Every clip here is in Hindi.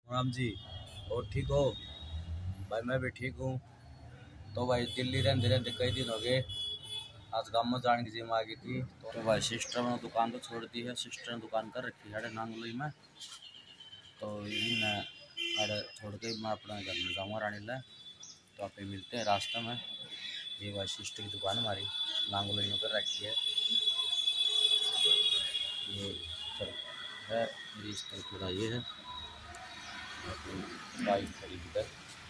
राम जी। और ठीक हो भाई? मैं भी ठीक हूँ। तो भाई दिल्ली रहते रहते कई दिन हो गए। आज गाँव में जाने की जिम्मे आ गई थी। तो भाई सिस्टर ने दुकान तो छोड़ दी है। सिस्टर ने दुकान कर रखी है नांगलोई में। तो इन अरे छोड़ के मैं अपना घर में जाऊँगा रानी ला। तो आप मिलते हैं रास्ते में। ये भाई सिस्टर की दुकान हमारी नांगलोई में कर रखी है। ये चल है मेरी स्टोर पूरा ये है। बाइक खड़ी इधर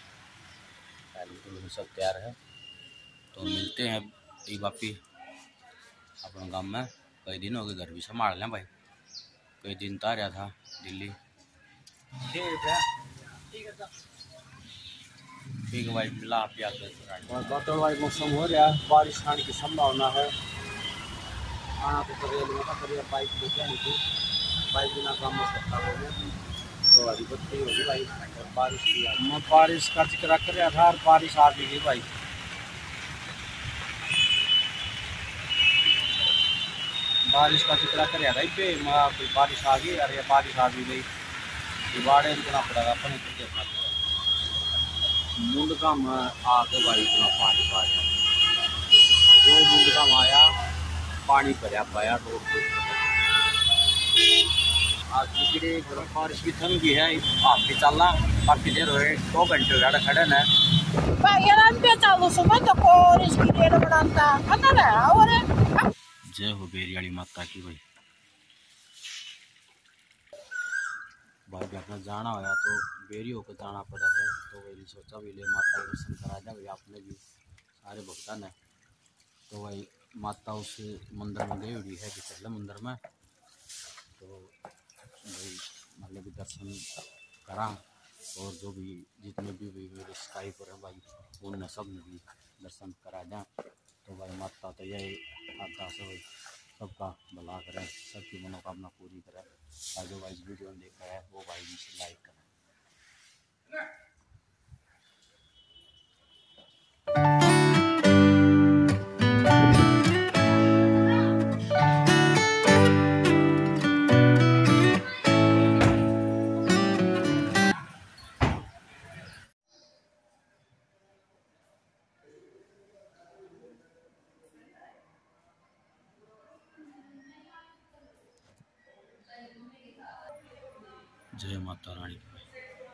सब तैयार है। तो मिलते हैं ये वापी अपना गाँव में। कई दिन हो गए घर भी संभाल लें भाई। कई दिन तो आ रहा था दिल्ली। ठीक है ठीक है भाई, मिला आप बदल भाई मौसम हो रहा है, बारिश आने की संभावना है। आना तो करिए बाइक लेके आनी थी, बाइक बिना काम हो सकता हो गया। तो अभी बत्ती होगी भाई, बारिश की मैं बारिश का जिक्र कर रहा था और बारिश आ भी गई भाई। बारिश का जिक्र कर रहा था पे मैं बारिश आ गई। अरे बारिश आ भी गई, दिवाड़े इतना पड़ेगा अपने मुंड का आ के भाई इतना पानी पा गया। जो मुंड का आया पानी भरया पाया रोड पे। आज की बारिश भी थम गई है। आप भी चलना काफी देर हो 2 घंटे ज़्यादा खड़े न। जय हो बेरियाड़ी माता की भाई। भाई अपना जाना होया तो बेरी होकर जाना पड़ा है। तो वही सोचा भी ले माता के दर्शन करा जाए भाई। आपने भी सारे भक्तन है। तो भाई माता उस मंदिर में गई हुई है कि पहले मंदिर में। तो भाई मतलब कि दर्शन करा। और जो भी जितने भी मेरे सब्सक्राइबर हैं भाई, उनने सब ने भी दर्शन करा जाए। तो भाई माता तो यही अरदास है भाई, सबका भला करें, सबकी मनोकामना पूरी करें। और जो भाई वीडियो देखा है वो भाई नीचे लाइक करें। जय माता रानी की भाई।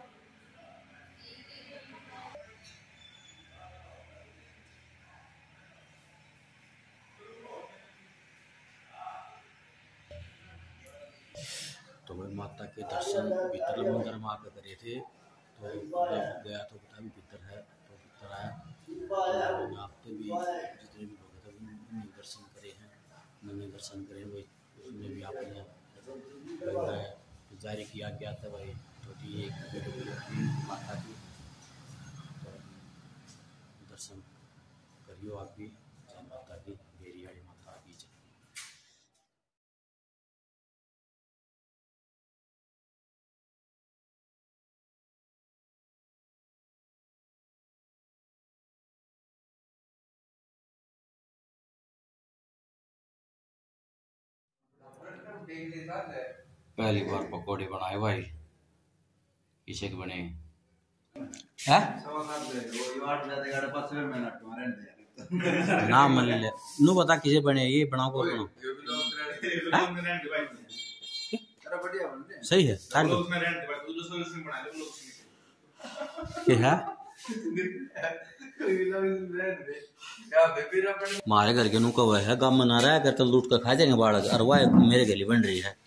तो भाई माता के दर्शन भीतर मंदिर में आकर करे थे। तो गया तो बता भी भीतर है। तो भीतर आया तो आपने भी जितने भी लोग थे उन्होंने दर्शन करे हैं। मैंने दर्शन करे वही उसमें भी आपने जारी किया गया था भाई छोटी एक वीडियो माता की। तो दर्शन करियो आप भी। जय माता की, बेरियाड़ी माता की जय। पहली बार पकौड़े बनाए भाई। किसे के बने हैं? नाम ले ले नू बता किसे बने ये बनाओ को बनाओ। सही है क्या है? हमारे घर के नु कव है गम मना रहा है अगर तो लूट कर खा जाएंगे बालक। और वाह मेरे गली बन रही है।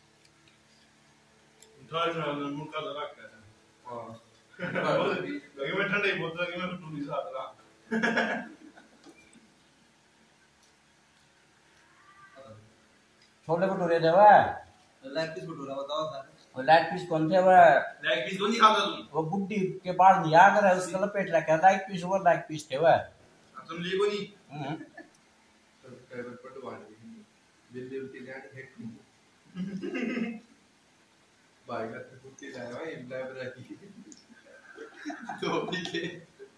छोले भटूरे दे लेग पीस भटूरा बताओ सर। लेग पीस कौन थे वह? लेग पीस नहीं खाता तुम? वो बुड्ढी के बाल नहीं आ कर उसका लपेट रखा था। लेग पीस वो लेग पीस थे वह। तुम लिए को नहीं दिल्ली उल्टी जाने है भाई का तो कुत्ते लाए भाई इम्प्लायर रखी धोली के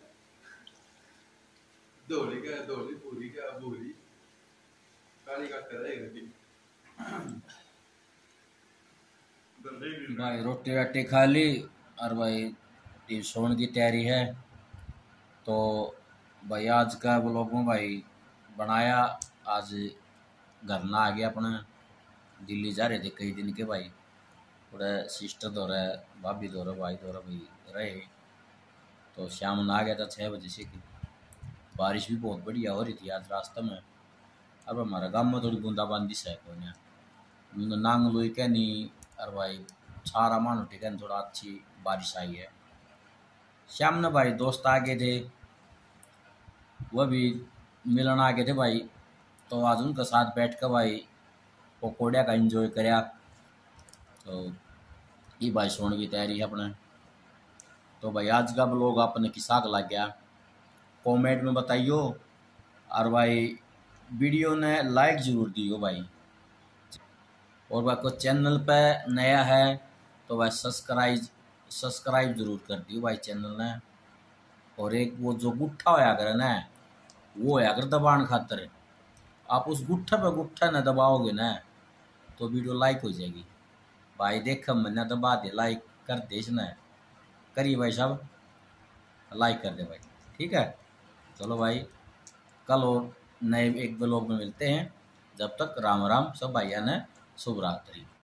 धोली पूरी का पूरी काली का करेगा भाई। रोटी राटी खा ली और भाई ये सोने की तैयारी है। तो भाई आज का व्लॉग में भाई बनाया, आज घर ना आ गया अपने, दिल्ली जा रहे थे कई दिन के भाई, थोड़ा सिस्टर दो रहा भाभी दो रहा भाई दो रहा भाई रहे। तो शाम में आ गया था 6 बजे से कि बारिश भी बहुत बढ़िया हो रही थी आज रास्ते में। अब हमारा गाँव में थोड़ी बूंदाबांदी से है कोई ना नांग लोई क्या नहीं। और भाई सारा मानो ठीक है, थोड़ा अच्छी बारिश आई है। शाम में भाई दोस्त आ गए थे, वह भी मिलन आ गए थे भाई। तो आज उनके साथ बैठ कर भाई पकौड़िया का एंजॉय कराया। तो ये भाई सोने की तैयारी है अपने। तो भाई आज का ब्लॉग आपने किसा का लग गया कमेंट में बताइयो। और भाई वीडियो ने लाइक जरूर दियो भाई। और भाई को चैनल पे नया है तो भाई सब्सक्राइब जरूर कर दियो भाई चैनल ने। और एक वो जो गुट्ठा होया करे ना, वो होया कर दबाने खातर, आप उस गुट्ठा न दबाओगे ना तो वीडियो लाइक हो जाएगी भाई। देख मैंने दबा दे, लाइक कर दे इसने, करिए भाई साहब लाइक कर दे भाई, ठीक है। चलो भाई कल और नए एक ब्लॉग में मिलते हैं। जब तक राम राम सब भाइया ने शुभ रात्रि।